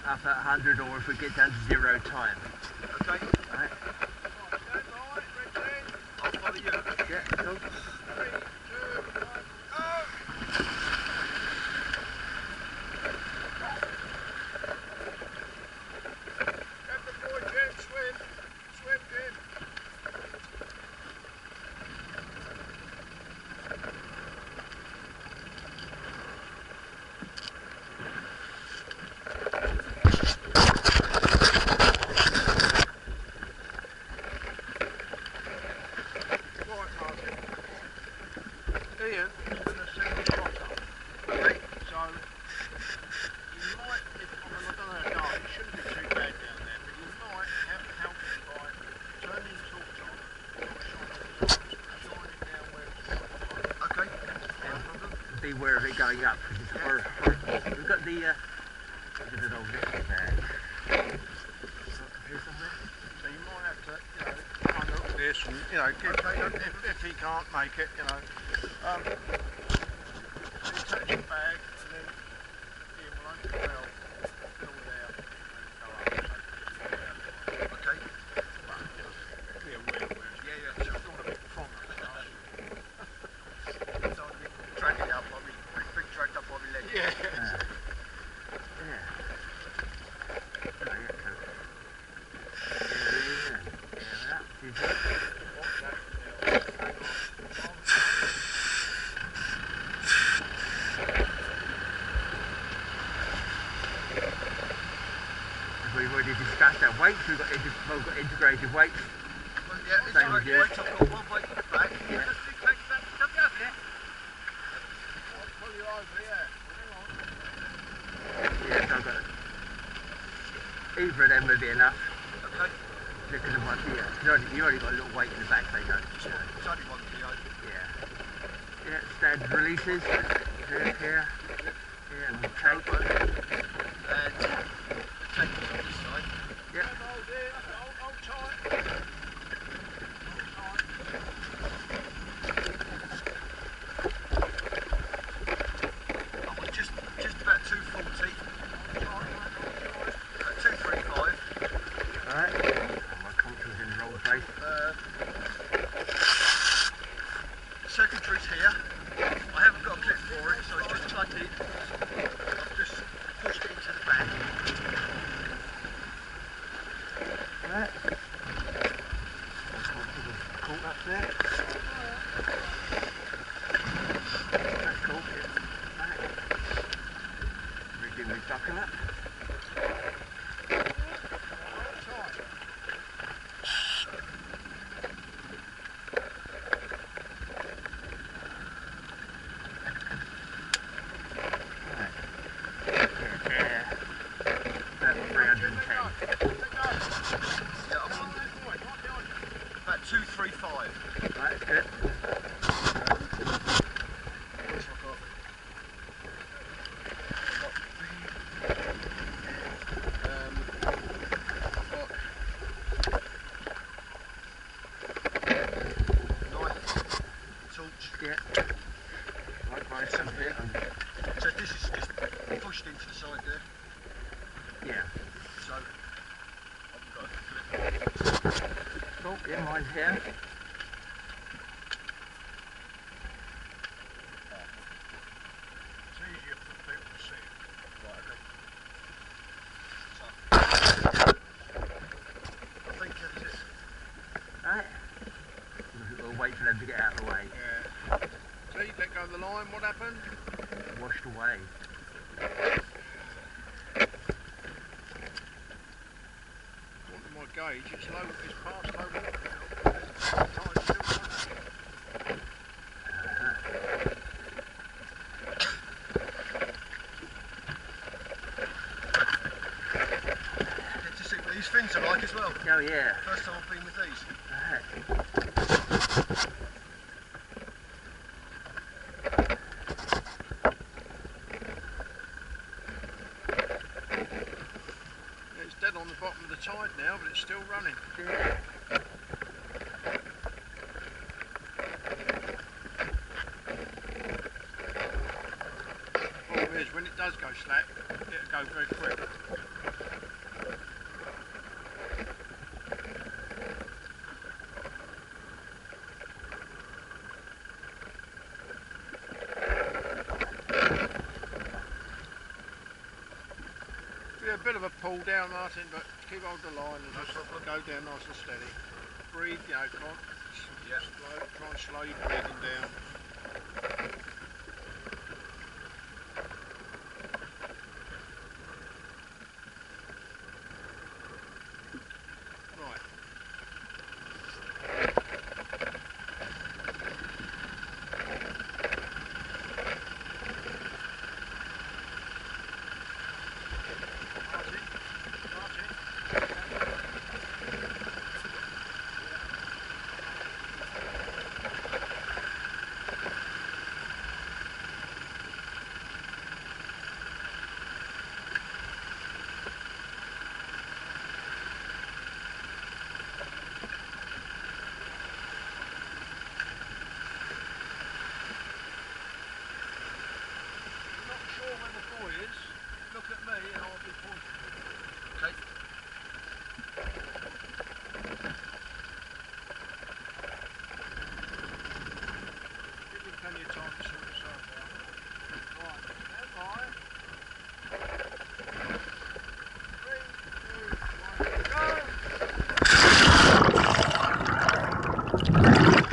up at 100 or if we get down to 0 time. Okay. Right. I'll follow you. Yeah, cool. 3, 2, 1, go! Get the boy, Jim. Swim. Swim, Jim. Ian is going to send the shot up. Okay. So, you might, I don't know how dark, it shouldn't be too bad down there, but you might have to help him by turning the torch on, shining down where it's got. Okay. No problem. Beware of it going up because it's horrible. We've got the look at an old little bag. So you might have to, kind of look this and, if he can't make it, so you touch your bag and then Ian will open the bell, fill it out and go up. Okay. Well, be aware where it's so you don't want to be from it. Don't want to be dragging it up on me, being dragged up on my leg. Yeah. We've already discussed our weights, we've got integrated weights. Well, yeah, Same as you. I've got one weight in the back. Yeah. Just take that stuff out there. I'll pull you over, yeah. Yeah, so I've got either of them would be enough. Okay. Look at the one here. You already got a little weight in the back, they don't. It's only 1 kilo. Yeah. Yeah, standard releases. Here. Yeah, and tape. And the tape is on this side. Yep. Hold tight. I want just about 240. About 235. Alright. My controls in the wrong place. Secretary's here. I haven't got a clip for it, so it's just plugged in. I've just pushed it into the bag. Alright. Caught up there. That's cool. Alright. Rigging my buckle up. Yeah, I'm on about 235. Right, that's good. Yeah. Likewise, some here. So this is just pushed into the side there. Yeah. So I've got a clip. Cool, yeah, mine's here. It's easier for people to see it. Right, okay. So I think that's it. Alright. We'll wait for them to get out of the way. Yeah. See, let go of the line, what happened? Washed away. According to my gauge, it's low, it's past low water now. Tide's still running. Get to see what these fins are like as well. Oh yeah. First time I've been with these. Alright. It's dead on the bottom of the tide now, but it's still running. Yeah. Problem is, when it does go slack, it'll go very quick. pull down, Martin, but keep hold the line and just go down nice and steady. Breathe, you know, try and slow your breathing down. Right. Look at me and I'll be pointing to you. Okay. Give him plenty of time to sort himself out. Right, stand by. 3, 2, 1, go!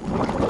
Right.